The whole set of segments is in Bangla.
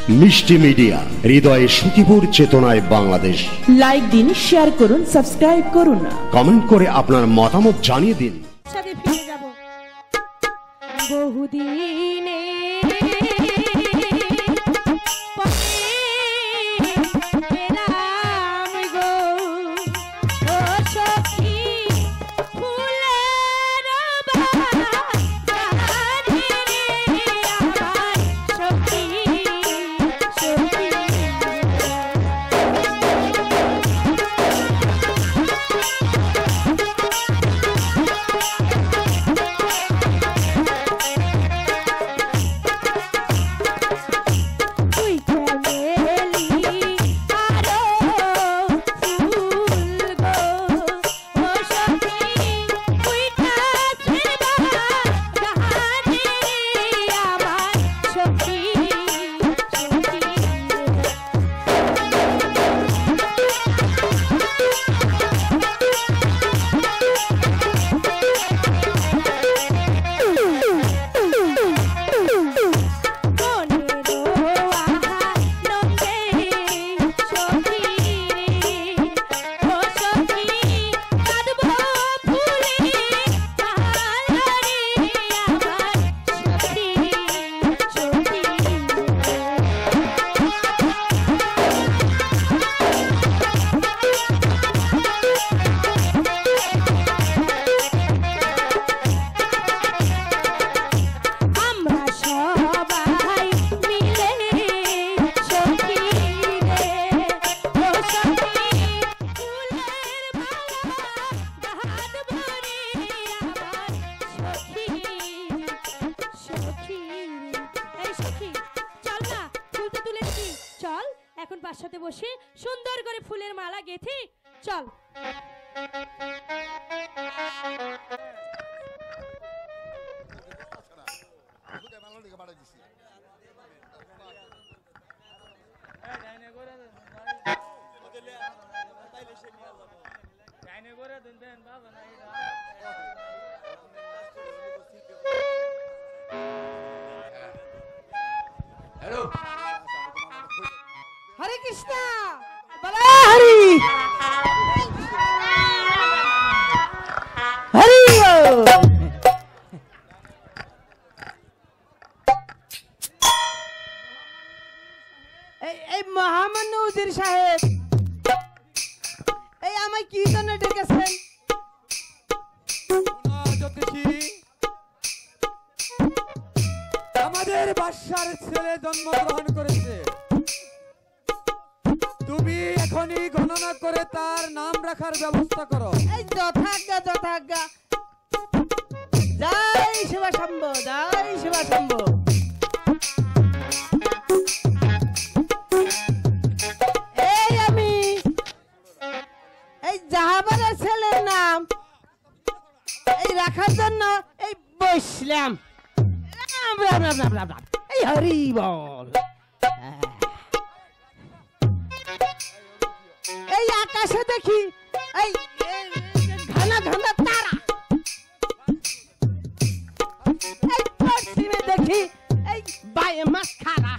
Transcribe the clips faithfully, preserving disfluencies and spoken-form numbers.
মিষ্টি মিডিয়া, হৃদয়ে সুখীপুর, চেতনায় বাংলাদেশ। লাইক দিন, শেয়ার করুন, সাবস্ক্রাইব করুন, কমেন্ট করে আপনার মতামত জানিয়ে দিন। সাথে ফিরে যাব বহুদিনে সাথে বসে সুন্দর করে ফুলের মালা গেথে চল। হ্যালো, হরে কৃষ্ণ, বলা হরি হরি। এই মহামান্য উজির সাহেব, এই আমায় কি জন্য ডেকেছেন? আমাদের বাদশার ছেলে জন্মগ্রহণ করেছে, তুমি এখনই গণনা করে তার নাম রাখার ব্যবস্থা করো। এই যথাজ্ঞা যথাজ্ঞা। জয় শিবা শম্ভো, জয় শিবা শম্ভো। এই আমি এই জাহাবারের ছেলের নাম এই রাখার জন্য এই বসলাম। রাম রাম রাম রাম রাম রাম। এই হরি বল। এই আকাশে দেখি এই ঘন ঘন তারা, এই পশ্চিমে দেখি এই বায়ে মাছ খারা,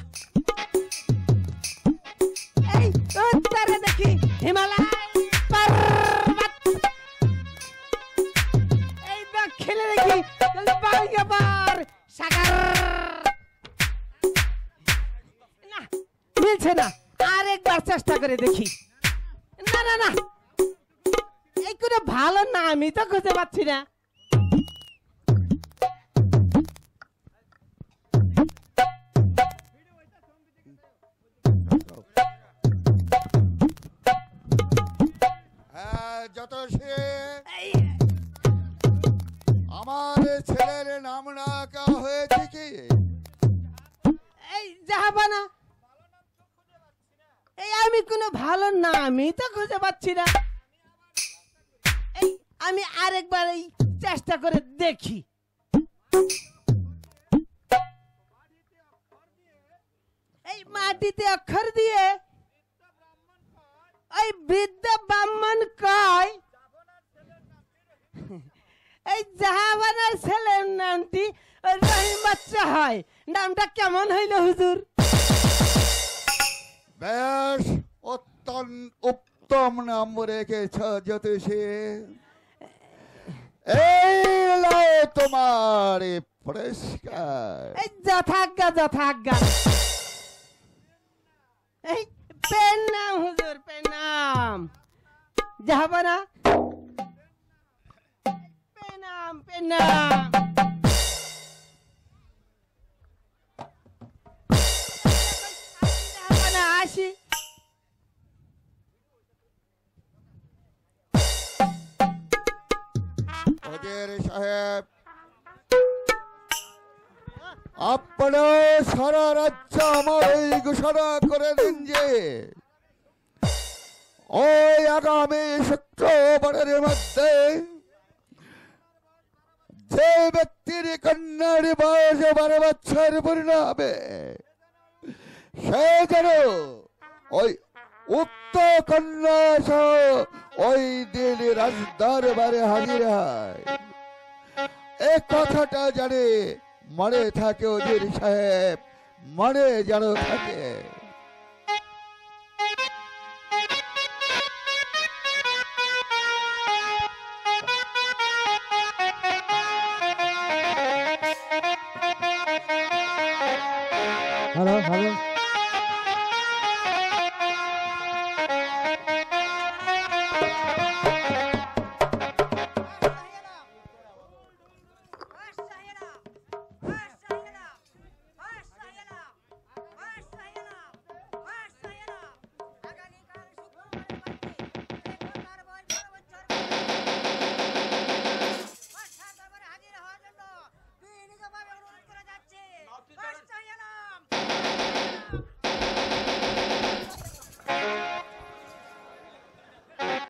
এই উত্তরে দেখি হিমালয় পর্বত, এই দক্ষিণে দেখি বাঙ্গাবার সাগর। না, মিলছে না, আরেকবার চেষ্টা করে দেখি। না না না, এই কোনো ভালো না, আমি তো খুঁজে পাচ্ছি না। যত সে আমার ছেলের নাম রাখা হয়েছে কি? এই জাহাবানা, এই আমি কোনো ভালো নামই তো খুঁজে পাচ্ছি না। এই আমি আরেকবার এই চেষ্টা করে দেখি। এই মাটিতে অক্ষর দিয়ে এই বৃদ্ধ ব্রাহ্মণ কয় এই জাহাবানার ছেলের নামটি রহিম বাচ্চা হয়। নামটা কেমন হইল হুজুর? উত্তম নাম রেখেছ জ্যোতিষী। এই লও তোমার এই পুরস্কার। এই যথাজ্ঞা যথাজ্ঞা। এই প্রণাম হুজুর প্রণাম। যাবো না? প্রণাম প্রণাম। যাবো না, আসি। ওদের সাহেব, আপনারা সারা রাজ্য আমার এই ঘোষণা করে দিন যে ওই আগামী শুক্রবারের মধ্যে যে ব্যক্তির কন্যার বয়স বারো বছর পূর্ণ হবে সে যেন ওই উক্ত কন্যা সহ ওই দিন রাজদরবারে হাজির হয়। এই কথাটা জানে মনে থাকে ওজির সাহেব, মনে যেন থাকে।